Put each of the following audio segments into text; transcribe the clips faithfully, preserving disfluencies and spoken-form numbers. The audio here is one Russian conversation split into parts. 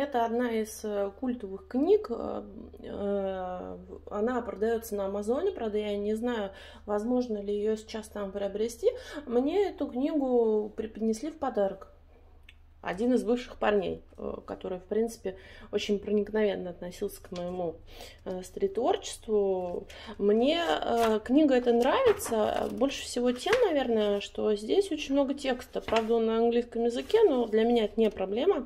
Это одна из культовых книг. Она продается на Амазоне, правда, я не знаю, возможно ли ее сейчас там приобрести. Мне эту книгу преподнесли в подарок один из бывших парней, который, в принципе, очень проникновенно относился к моему стрит-творчеству. Мне книга эта нравится больше всего тем, наверное, что здесь очень много текста. Правда, он на английском языке, но для меня это не проблема.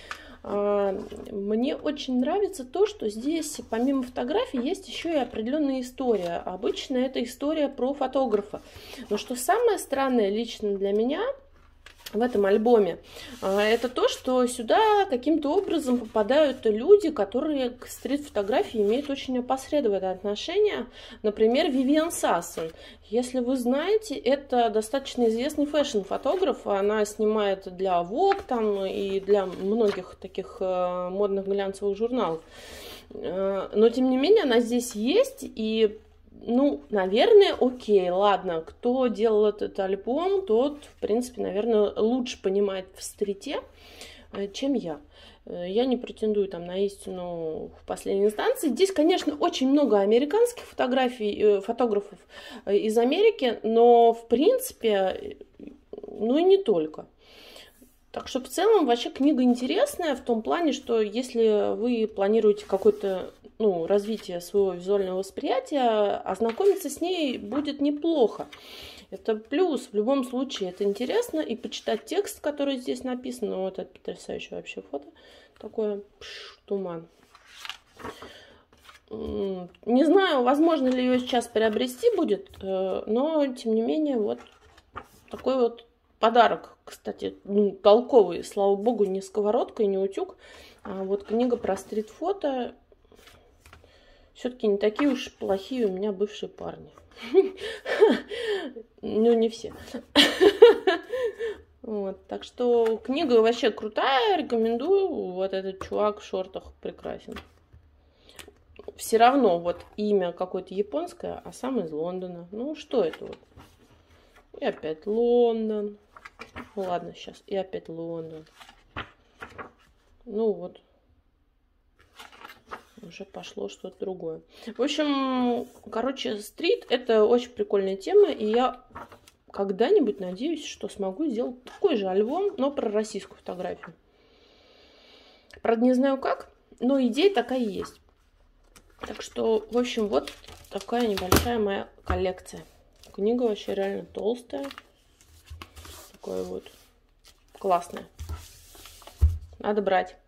Мне очень нравится то, что здесь помимо фотографий есть еще и определенная история. Обычно это история про фотографа. Но что самое странное лично для меня в этом альбоме, это то, что сюда каким-то образом попадают люди, которые к стрит-фотографии имеют очень опосредованное отношение. Например, Вивиан Сассон. Если вы знаете, это достаточно известный фэшн-фотограф. Она снимает для Vogue там, и для многих таких модных глянцевых журналов. Но, тем не менее, она здесь есть, и ну, наверное, окей, ладно, кто делал этот альбом, тот, в принципе, наверное, лучше понимает в стрите, чем я. Я не претендую там на истину в последней инстанции. Здесь, конечно, очень много американских фотографий, фотографов из Америки, но, в принципе, ну и не только. Так что, в целом, вообще книга интересная в том плане, что если вы планируете какое-то ну, развитие своего визуального восприятия, ознакомиться с ней будет неплохо. Это плюс. В любом случае, это интересно. И почитать текст, который здесь написан. Вот это потрясающее вообще фото. Такое пш, туман. Не знаю, возможно ли ее сейчас приобрести будет, но, тем не менее, вот такой вот подарок, кстати, ну, толковый, слава богу, не сковородка и не утюг, а вот книга про стрит-фото. Все-таки не такие уж плохие у меня бывшие парни. Ну, не все. Вот, так что книга вообще крутая, рекомендую. Вот этот чувак в шортах прекрасен. Все равно вот имя какое-то японское, а сам из Лондона. Ну, что это вот? И опять Лондон. Ну, ладно, сейчас. И опять Лондон. Ну, вот. Уже пошло что-то другое. В общем, короче, стрит — это очень прикольная тема. И я когда-нибудь надеюсь, что смогу сделать такой же альбом, но про российскую фотографию. Правда, не знаю как, но идея такая есть. Так что, в общем, вот такая небольшая моя коллекция. Книга вообще реально толстая. Такое вот классная. Надо брать.